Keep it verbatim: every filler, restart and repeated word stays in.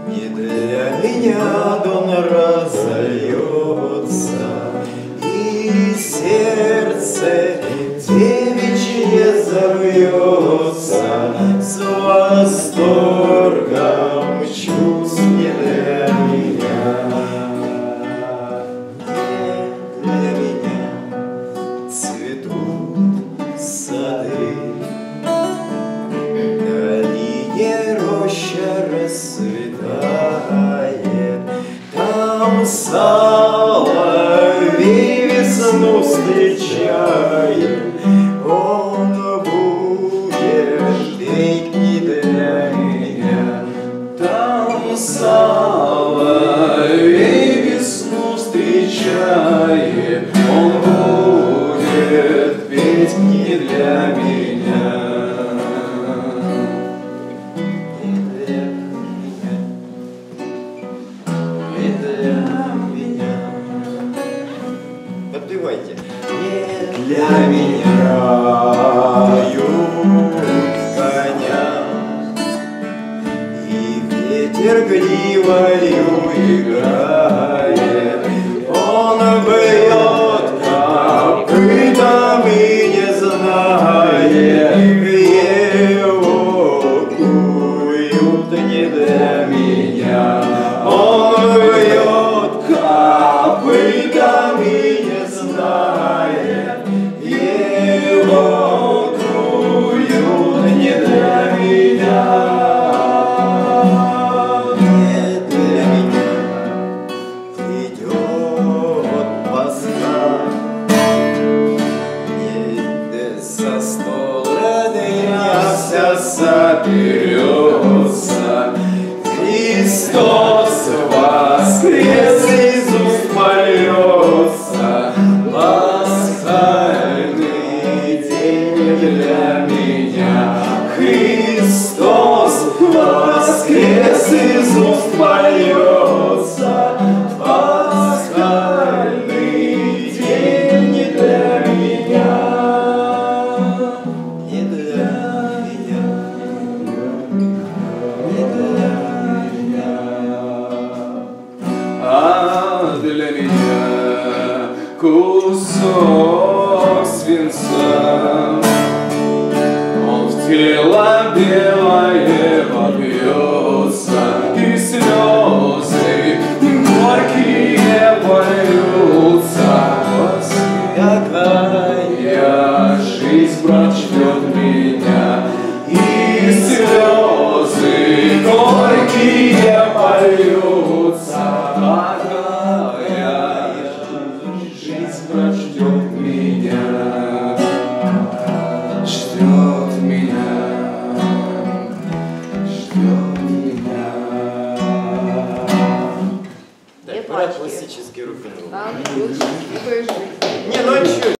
Не для меня дон разольется, и сердце девичье забьется с восторгом чувств не для меня. Не для меня цветут сады, в долине роща расцветает, там соловей весну встречает. Он будет петь не для меня, там соловей весну встречает. Он будет петь не для меня. Не для меня, не для меня. Подпевайте. Не для меня коня, и ветер гривою играет. Он бьет копытом и не знает, его куют не для меня. Он бьет копытом и не знает, его куют не для меня. Не для меня идет Москва, не со стола дня соберется. Христос воскрес, из уст польется. Пасхальный день для меня. Христос воскрес, из уст польется. Пасхальный день не для меня. Не для меня. Не для меня. А для меня кусок свинца, он в тело белое